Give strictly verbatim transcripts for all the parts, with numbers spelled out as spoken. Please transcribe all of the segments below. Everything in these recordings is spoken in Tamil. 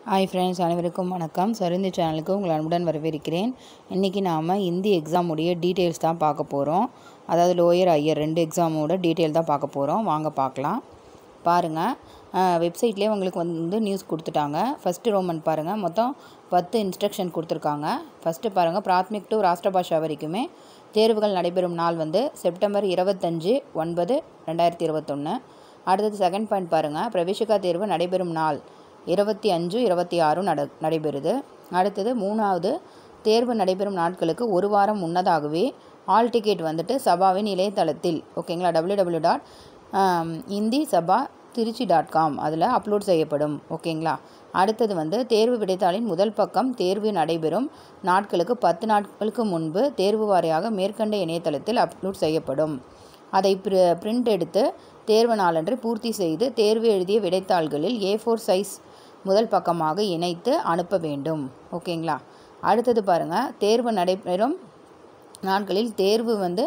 ஹாய் ஃப்ரெண்ட்ஸ், அனைவருக்கும் வணக்கம். சரிந்தி சேனலுக்கு உங்களை அன்புடன் வரவேற்கிறேன். இன்றைக்கி நாம் இந்தி எக்ஸாம் உடைய டீட்டெயில்ஸ் தான் பார்க்க போகிறோம். அதாவது லோயர் ஹையர் ரெண்டு எக்ஸாமோட டீட்டெயில் தான் பார்க்க போகிறோம். வாங்க பார்க்கலாம். பாருங்கள், வெப்சைட்லேயே உங்களுக்கு வந்து நியூஸ் கொடுத்துட்டாங்க. ஃபஸ்ட்டு ரோமன் பாருங்கள், மொத்தம் பத்து இன்ஸ்ட்ரக்ஷன் கொடுத்துருக்காங்க. ஃபஸ்ட்டு பாருங்கள், பிராத்மிக் டு ராஷ்டிர பாஷா வரைக்குமே தேர்வுகள் நடைபெறும் நாள் வந்து செப்டம்பர் இருபத்தஞ்சு ஒன்பது ரெண்டாயிரத்தி இருபத்தொன்று. அடுத்தது செகண்ட் பாயிண்ட் பாருங்கள், பிரவேசிகா தேர்வு நடைபெறும் நாள் இருபத்தி அஞ்சு இருபத்தி ஆறும் நட நடைபெறுது. அடுத்தது மூணாவது, தேர்வு நடைபெறும் நாட்களுக்கு ஒரு வாரம் முன்னதாகவே ஆல் டிக்கெட் வந்துட்டு சபாவின் இணையதளத்தில் ஓகேங்களா W W dot Hindi Sabha Trichy dot com அதில் அப்லோட் செய்யப்படும். ஓகேங்களா. அடுத்தது வந்து தேர்வு விடைத்தாளின் முதல் பக்கம் தேர்வு நடைபெறும் நாட்களுக்கு பத்து நாட்களுக்கு முன்பு தேர்வு வாரியாக மேற்கண்ட இணையதளத்தில் அப்லோட் செய்யப்படும். அதை பிரிண்ட் எடுத்து தேர்வு நாளன்று பூர்த்தி செய்து தேர்வு எழுதிய விடைத்தாள்களில் ஏ ஃபோர் சைஸ் முதல் பக்கமாக இணைத்து அனுப்ப வேண்டும். ஓகேங்களா. அடுத்தது பாருங்கள், தேர்வு நடைபெறும் நாட்களில் தேர்வு வந்து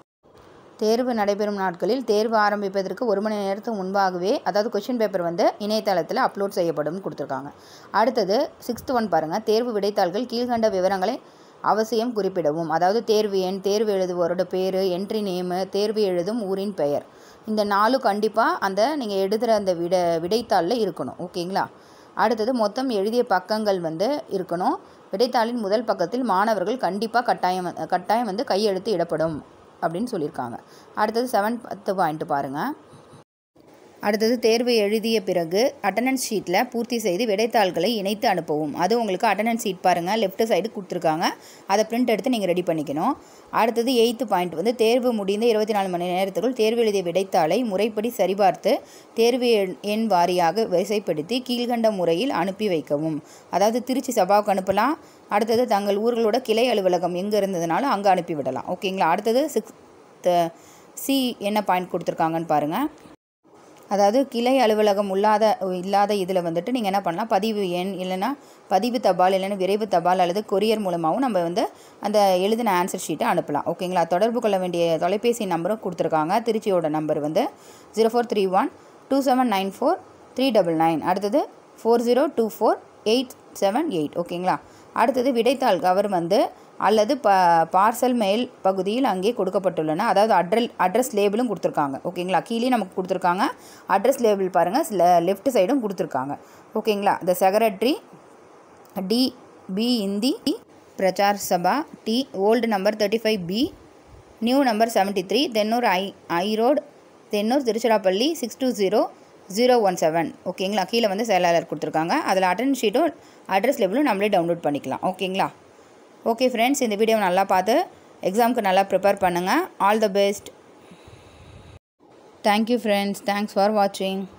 தேர்வு நடைபெறும் நாட்களில் தேர்வு ஆரம்பிப்பதற்கு ஒரு மணி நேரத்துக்கு முன்பாகவே அதாவது கொஷின் பேப்பர் வந்து இணையதளத்தில் அப்லோட் செய்யப்படும் கொடுத்துருக்காங்க. அடுத்தது சிக்ஸ்த் ஒன் பாருங்கள், தேர்வு விடைத்தாள்கள் கீழ்கண்ட விவரங்களை அவசியம் குறிப்பிடவும். அதாவது தேர்வு எண், தேர்வு எழுதுவோரோட பேர், என்ட்ரி நேமு, தேர்வு எழுதும் ஊரின் பெயர், இந்த நாலு கண்டிப்பாக அந்த நீங்கள் எழுதுகிற அந்த விட விடைத்தாளில் இருக்கணும். ஓகேங்களா. அடுத்தது மொத்தம் எழுதிய பக்கங்கள் வந்து இருக்கணும். விடைத்தாளின் முதல் பக்கத்தில் மாணவர்கள் கண்டிப்பாக கட்டாயம் கட்டாயம் வந்து கையெழுத்து இடப்படும் அப்படின்னு சொல்லியிருக்காங்க. அடுத்தது செவன் பத்து பாயிண்ட் பாருங்கள். அடுத்தது தேர்வு எழுதிய பிறகு அட்டண்டன்ஸ் ஷீட்டில் பூர்த்தி செய்து விடைத்தாள்களை இணைத்து அனுப்பவும். அது உங்களுக்கு அட்டண்டன்ஸ் ஷீட் பாருங்கள் லெஃப்ட் சைடு கொடுத்துருக்காங்க, அதை பிரிண்ட் எடுத்து நீங்கள் ரெடி பண்ணிக்கணும். அடுத்தது எயித்து பாயிண்ட் வந்து தேர்வு முடிந்த இருபத்தி நாலு மணி நேரத்துக்குள் தேர்வு எழுதிய விடைத்தாளை முறைப்படி சரிபார்த்து தேர்வு எண் வாரியாக வரிசைப்படுத்தி கீழ்கண்ட முறையில் அனுப்பி வைக்கவும். அதாவது திருச்சி சபாவுக்கு அனுப்பலாம். அடுத்தது தங்கள் ஊர்களோட கிளை அலுவலகம் எங்கே இருந்ததுனாலும் அங்கே அனுப்பிவிடலாம். ஓகேங்களா. அடுத்தது சிக்ஸ்த் சி என்ன பாயிண்ட் கொடுத்துருக்காங்கன்னு பாருங்கள். அதாவது கிளை அலுவலகம் இல்லாத இல்லாத இதில் வந்துட்டு நீங்கள் என்ன பண்ணலாம், பதிவு எண் இல்லைன்னா பதிவு தபால் இல்லைன்னா விரைவு தபால் அல்லது கொரியர் மூலமாகவும் நம்ம வந்து அந்த எழுதின ஆன்சர் ஷீட்டை அனுப்பலாம். ஓகேங்களா. தொடர்பு கொள்ள வேண்டிய தொலைபேசி நம்பரும் கொடுத்துருக்காங்க. திருச்சியோட நம்பர் வந்து zero four three one two seven nine four three double nine அடுத்தது four zero two four eight seven eight ஓகேங்களா. அடுத்தது விடைத்தாள் கவர் வந்து அல்லது ப பார்சல் மெயில் பகுதியில் அங்கே கொடுக்கப்பட்டுள்ளன. அதாவது அட்ரஸ் அட்ரஸ் லேபிளும் கொடுத்துருக்காங்க. ஓகேங்களா. கீழே நமக்கு கொடுத்துருக்காங்க அட்ரஸ் லேபிள் பாருங்கள், லெஃப்ட் சைடும் கொடுத்துருக்காங்க. ஓகேங்களா. The secretary T P Hindi Prachar Sabha T old number thirty five B new number seventy three Thennur high high road Thennur Tiruchirappalli six two zero zero one seven ஓகேங்களா. கீழே வந்து செயலாளர் கொடுத்துருக்காங்க. அதில் அட்டெண்டன்ஸ் ஷீட்டும் அட்ரஸ் லேபிளும் நம்மளே டவுன்லோட் பண்ணிக்கலாம். ஓகேங்களா. ஓகே ஃப்ரெண்ட்ஸ், இந்த வீடியோவை நல்லா பார்த்து எக்ஸாமுக்கு நல்லா ப்ரிப்பேர் பண்ணுங்கள். All the best. Thank you friends. Thanks for வாட்சிங்.